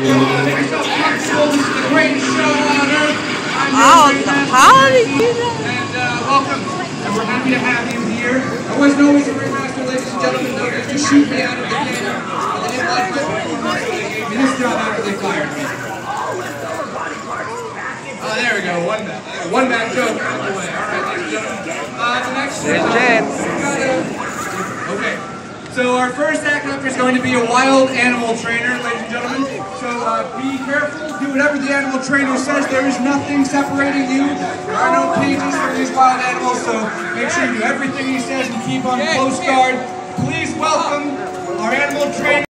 Make yourself comfortable. This is the greatest show on earth. How did you do that? And welcome. And we're happy to have you here. I wasn't always a ringmaster, ladies and gentlemen. They used to shoot me out of the game. And they didn't like my performance, so they gave me this job after they fired me. There we go. One back joke out of the way. All right, ladies and gentlemen. The next okay. So our first act up is going to be a wild animal trainer, ladies and gentlemen. So be careful, do whatever the animal trainer says. There is nothing separating you. There are no cages for these wild animals, so make sure you do everything he says and keep on close guard. Please welcome our animal trainer.